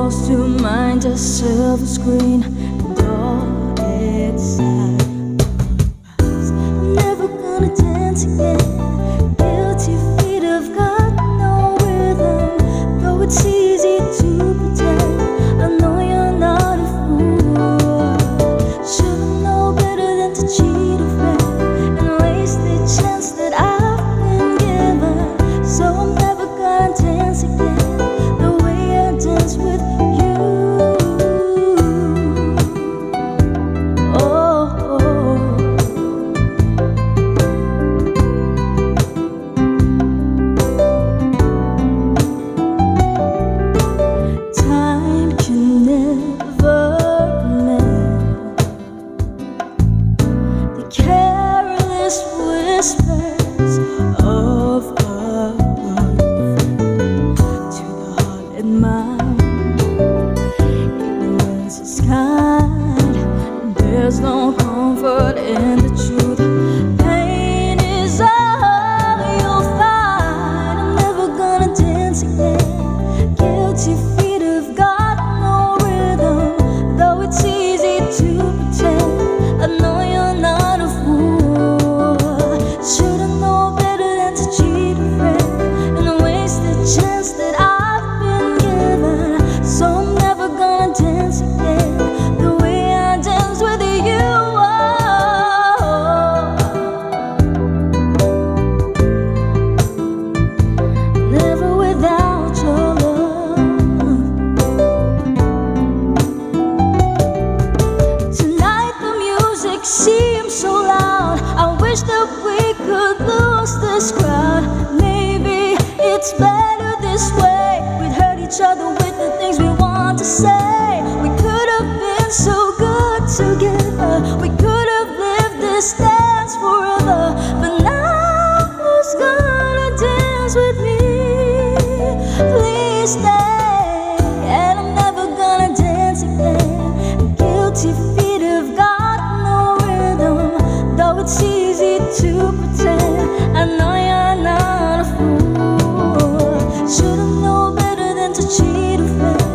lost your mind, a silver screen, and all it's sad. I'm never gonna dance again. Guilty feet have got no rhythm, though it's easy to pretend. I know you're not a fool. Should've known better than to cheat a friend and waste the chance that I've been given. So I'm never gonna dance again the way I dance with you. Time can never mend the careless whispers of a good friend to the heart and mind. Ignorance is kind, there's no comfort in the truth. Pain is all you'll find. I'm never gonna dance again. Guilty feet have got no rhythm, though it's easy to pretend. I know you're not a fool. Should've known better than to cheat a friend and waste the chance that I've been given. So I'm never gonna dance again the way I dance with you. Never without your love. Tonight the music seems so loud. I wish that we could lose this crowd. Maybe it's better this way. We'd hurt each other with the things we want to say. We could have been so good together. We could have lived this dance forever. But now who's gonna dance with me? Please stay. And I'm never gonna dance again. Guilty feet have got no rhythm, though it's easy to pretend. I know you're not a fool. Should've known better than to cheat a friend